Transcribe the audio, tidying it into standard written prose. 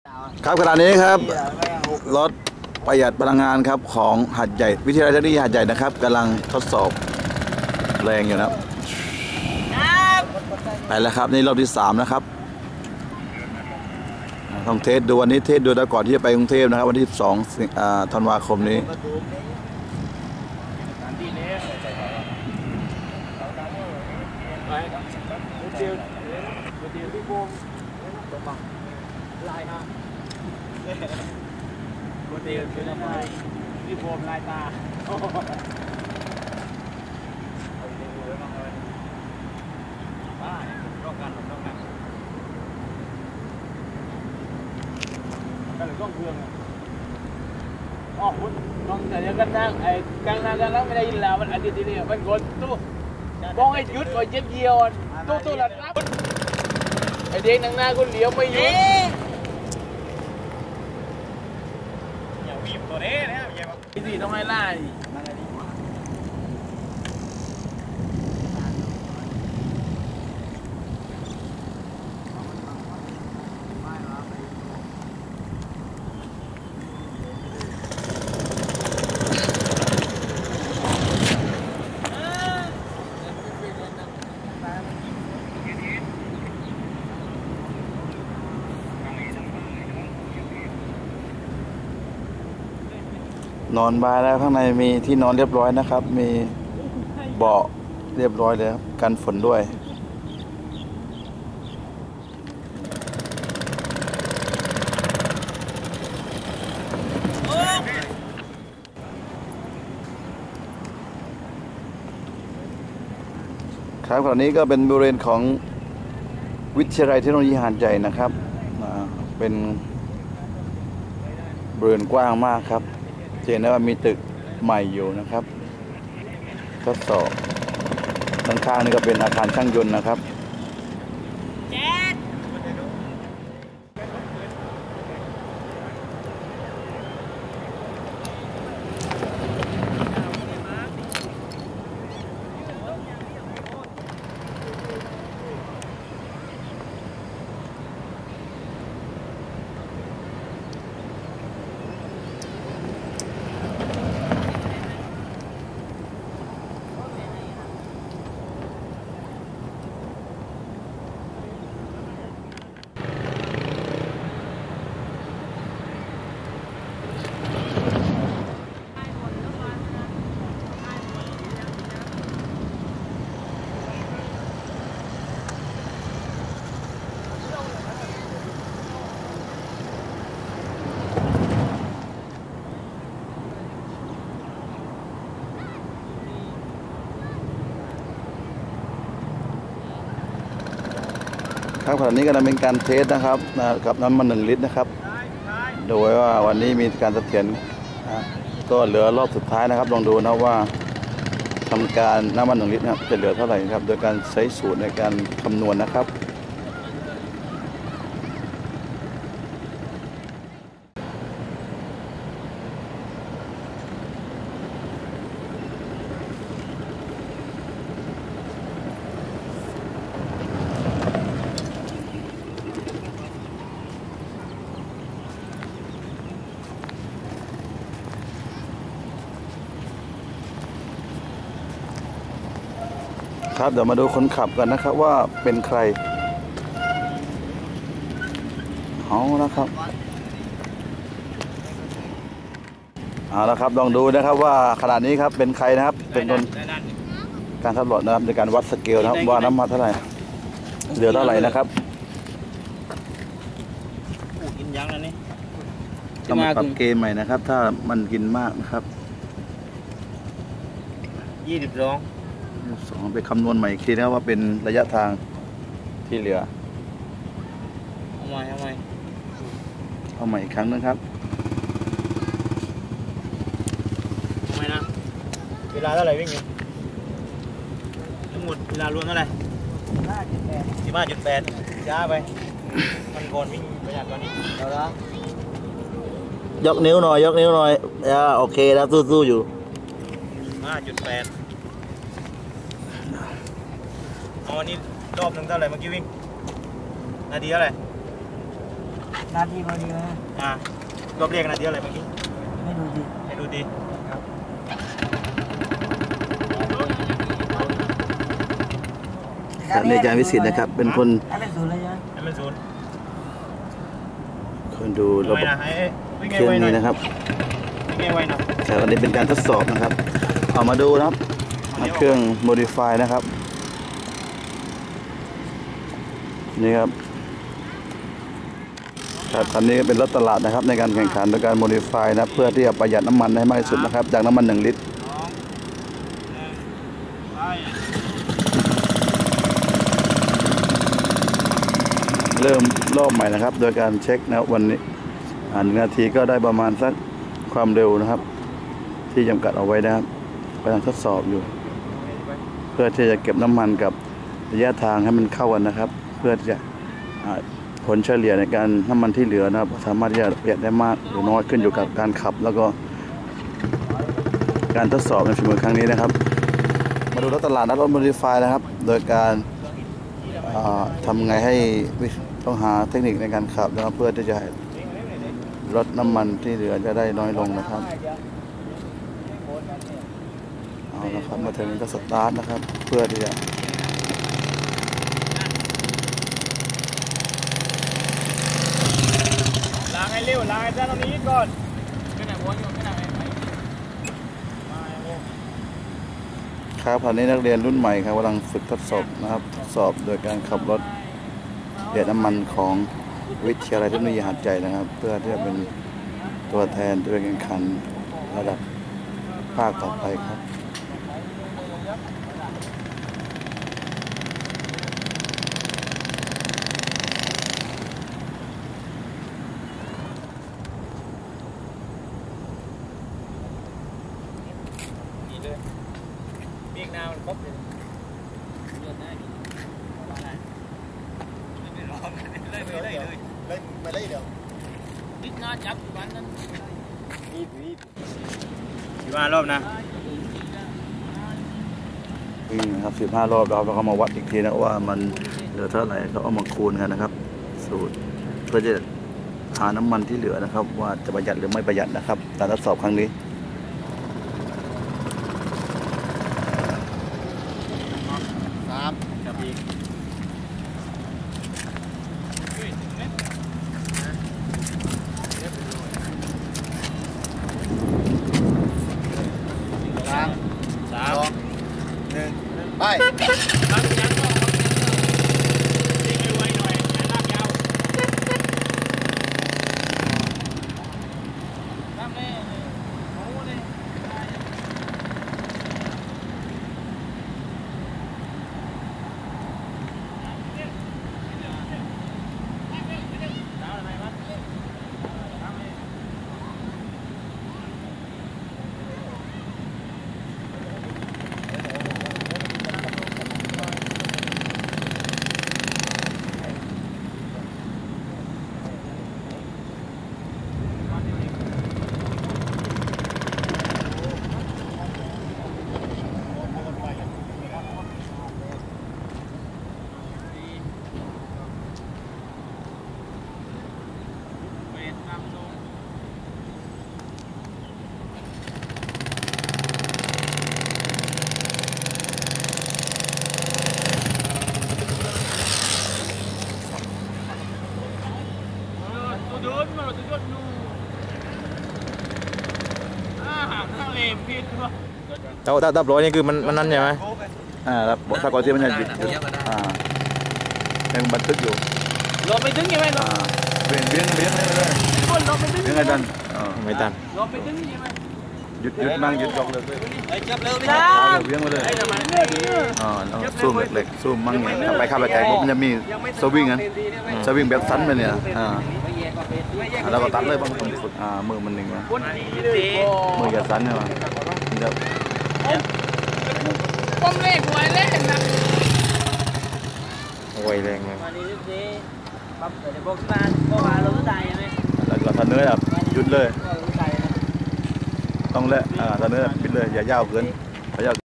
ครับขณะนี้ครับรถประหยัดพลังงานครับของหาดใหญ่วิทยาลัยเทคโนโลยีหาดใหญ่นะครับกำลังทดสอบแรงอยู่นะครับไปแล้วครับนี่รอบที่3นะครับต้องเทสดูวันนี้เทสดูแล้วก่อนที่จะไปกรุงเทพนะครับวันที่12ธันวาคมนี้ก๋วยเตี๋ยวเป็นอะไรที่โฟมลายตาบ้าต้องการกันต้องเครื่องอ๋อคุณต้องแต่ยังกันนั่งไอ้กลางนั่งไม่ได้ยินแล้วมันอันนี้นี่มันกดตู้บ้องไอ้ยุดไอ้เจ็บเยี่ยวตู้หลัดรับไอ้เด็กนั่งหน้าก็เลี้ยวไม่หยุดตัวนี้นะพี่สี่ต้องให้ไล่นอนบายแล้วข้างในมีที่นอนเรียบร้อยนะครับมีเบาะเรียบร้อยเลยครับกันฝนด้วยครับตอนนี้ก็เป็นบริเวณของวิทยาลัยเทคโนโลยีหาดใหญ่นะครับเป็นบริเวณกว้างมากครับเห็นได้ว่ามีตึกใหม่อยู่นะครับทดสอบข้างๆนี่ก็เป็นอาคารช่างยนต์นะครับครับขณะนี้กำลังเป็นการเทสนะครับกับน้ำมัน1 ลิตรนะครับโดยว่าวันนี้มีการเสถียรก็เหลือรอบสุดท้ายนะครับลองดูนะว่าทำการน้ำมัน1 ลิตรนะครับจะเหลือเท่าไหร่ครับโดยการใช้สูตรในการคำนวณนะครับครับเดี๋ยวมาดูคนขับกันนะครับว่าเป็นใครเอานะครับเอาละครับลองดูนะครับว่าขนาดนี้ครับเป็นใครนะครับเป็นคนการทดลองนะครับในการวัดสเกลนะครับว่าน้ำมันเท่าไหร่เหลือเท่าไหร่นะครับกินยังแล้วนี่ต้องมาปรับเกมใหม่นะครับถ้ามันกินมากนะครับ22ไปคำนวณใหม่อีกทีนะว่าเป็นระยะทางที่เหลือเอาใหม่อีกครั้งนึงครับทำไมนะเวลาเท่าไหร่วิ่งอยู่ทั้งหมดเวลารวมเท่าไหร่15.8ช้าไปมันก่อนวิ่งประหยัดกว่านี้เอาละยกนิ้วหน่อยโอเคแล้วสู้ๆอยู่ 5.8เอาอันนี้รอบหนึ่งเท่าไหร่เมื่อกี้วิ่งนาทีเท่าไหร่นาทีพอดีนะรอบเรียกนาทีอะไรเมื่อกี้ไม่ดูดีให้ดูดีในการวิสิตนะครับเป็นคนให้เป็นศูนย์เลยใช่ไหมให้มันศูนย์คนดูระบบเครื่องนี้นะครับแต่วันนี้เป็นการทดสอบนะครับเอามาดูนะครับเครื่อง modify นะครับนี่ครับคันนี้เป็นรถตลาดนะครับในการแข่งขันโดยการ modify นะเพื่อที่จะประหยัดน้ำมันให้มากที่สุดนะครับจากน้ำมัน1 ลิตรเริ่มรอบใหม่นะครับโดยการเช็คนะวันนี้1 นาทีก็ได้ประมาณสักความเร็วนะครับที่จำกัดเอาไว้นะครับกำลังทดสอบอยู่เพื่อที่จะเก็บน้ำมันกับระยะทางให้มันเข้ากันนะครับเพื่อที่จะผลเฉลี่ยในการน้ำมันที่เหลือนะครับสามารถที่จะประหยัดได้มากหรือน้อยขึ้นอยู่กับการขับแล้วก็การทดสอบในฝีมือครั้งนี้นะครับมาดูรถตลาดรถ modify นะครับโดยการทำไงให้ต้องหาเทคนิคในการขับนะครับเพื่อที่จะลดน้ำมันที่เหลือจะได้น้อยลงนะครับเอาละครับมาถึงก็สตาร์ทนะครับเพื่อที่จะล้างให้เร็วล้างให้ตรงนี้ก่อนไม่ไหนวนอยู่ไม่ไหนครับตอนนี้นักเรียนรุ่นใหม่ครับกำลังฝึกทดสอบนะครับทดสอบโดยการขับรถเรือน้ำมันของวิทยาลัยเทคโนโลยีหาดใหญ่นะครับเพื่อที่จะเป็นตัวแทนตัวแข่งขันระดับภาคต่อไปครับนี่เลยปีกหน้ามันครบเลยเดินได้ดีไม่รอเลยไปเลยเดี๋ยวนิดน่าจับวันนั้น 15 รอบนะครับ15 รอบเราก็มาวัดอีกทีนะว่ามันเหลือเท่าไหร่เขาเอามาคูณกันนะครับสูตรเพื่อจะหาน้ำมันที่เหลือนะครับว่าจะประหยัดหรือไม่ประหยัดนะครับการทดสอบครั้งนี้จับอีกไปดับร้อยนี่คือมันนั่นใช่ไหมครับบอกถ้าก่อนที่มันจะหยุดยังบันทึกอยู่รอไปถึงยังไงรอเบี้ยงเลยรอไปถึงยังไงตันไม่ตันรอไปถึงยังไงหยุดนั่งหยุดยกเลยจับเร็วไม่ได้เบี้ยงมาเลยซูมเหล็กซูมมั่งเนี่ยไปข้ามไปไกลปุ๊บมันจะมีสวิงสวิงแบบสั้นไปเนี่ยแล้วก็ตัดเลยบางคนฝึกมือมันหนึ่งมืออย่าสั้นใช่ไหมป้อมเล็กไวเล่นนะไวแรงเลยปั๊บเดี๋ยวบอกบ้านก็มาเราก็ได้ไหมแล้วก็ทันเนื้อแบบหยุดเลยต้องเละทันเนื้อปิดเลยอย่ายาวเกิน